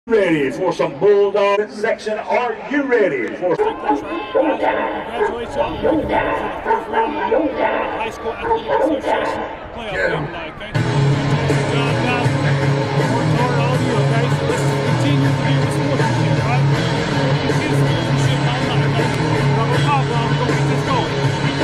Ready for some Bulldog section? Are you ready for Congratulations on the fourth round of the High School Athletic Association playoff game tonight, okay? Good job, guys. Worked hard, all of you, okay? So let's continue to do the sportsmanship, right? Let's do sportsmanship all night, okay? We're going to talk while we're going to get this going.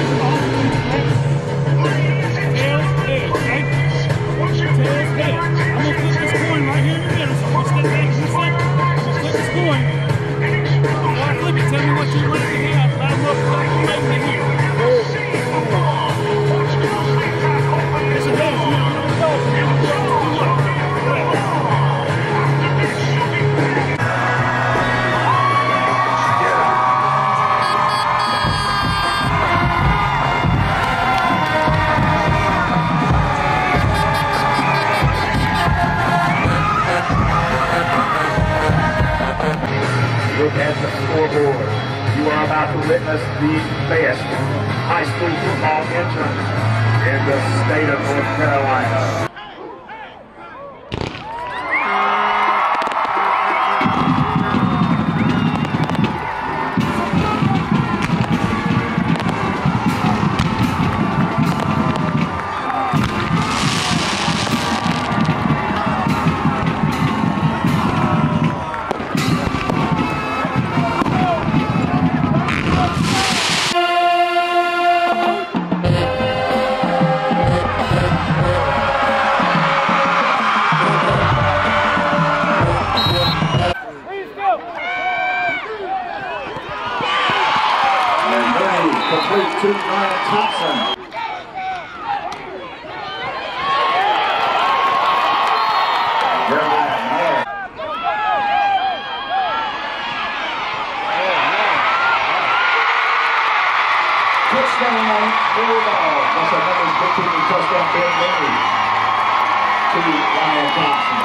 Tails, head, okay? Tails, head. I'm going to flip this coin right here in the middle, so I'm going to step back and flip. I'm going to flip this coin. Before I flip it, tell me what you'd like to have. Line them up, like right here. It's a head, you don't know. Look at the scoreboard. You are about to witness the best high school football entrance in the state of North Carolina. Complete to Ryan Thompson. Touchdown, Bulldogs. That's another big touchdown, Ben Murray to Ryan Thompson.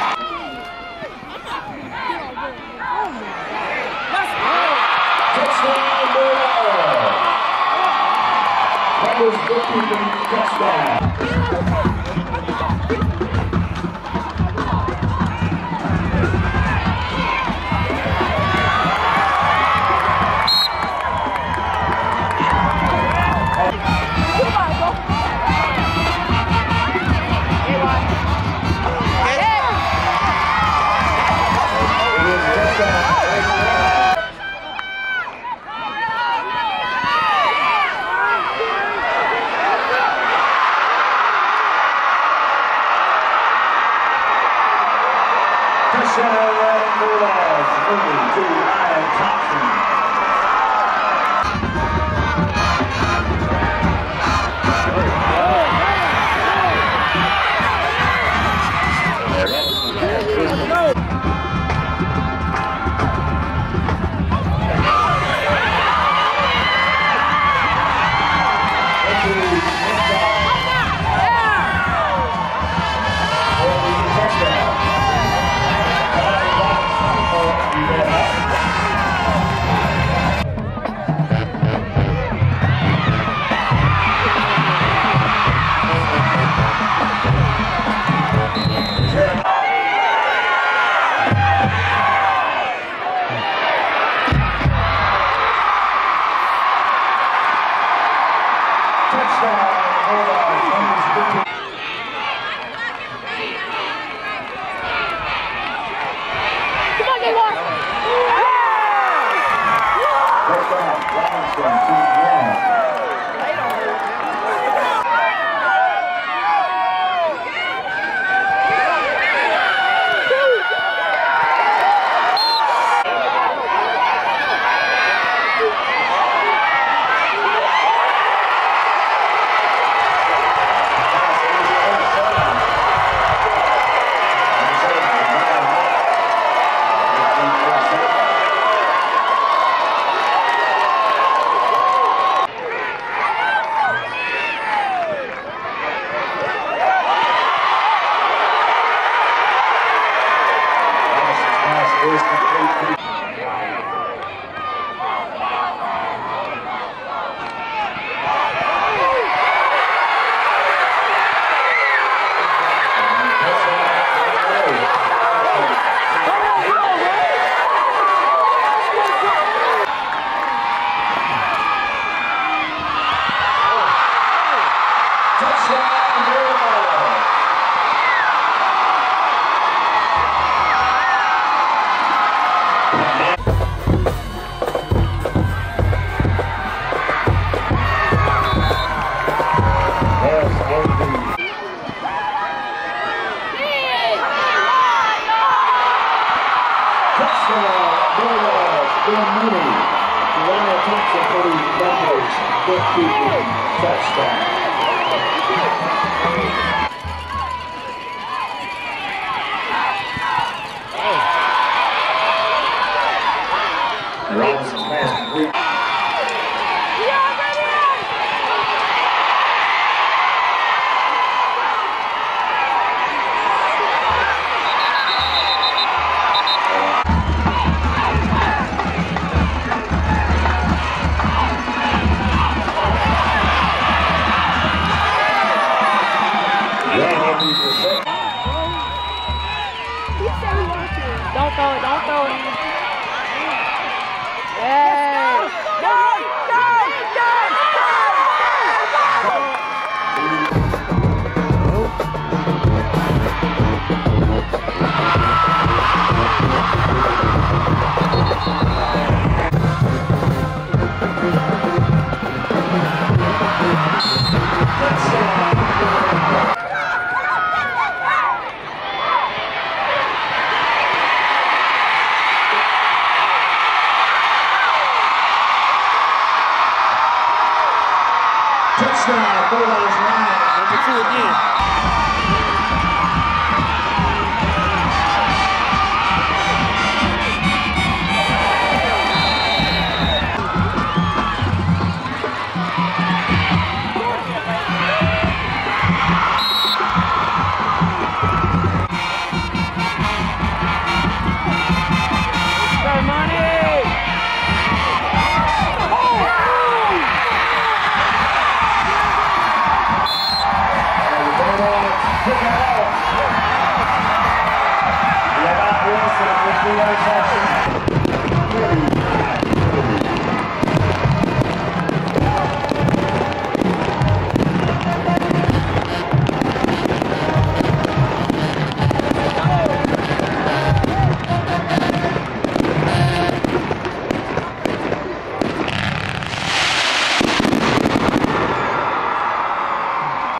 Touchdown, Bulldogs. That was bookkeeping touchdown. Touchdown, Bulldogs, moving to Ryan Thompson. Touchdown, Bulldogs, Ben Mooney. Ryan Thompson for the Buffaloes. Bookkeeping touchdown. Robinson pass complete. Don't throw it, don't throw it. Hey! Go! Touchdown, Bulldogs 9. Number 2 again.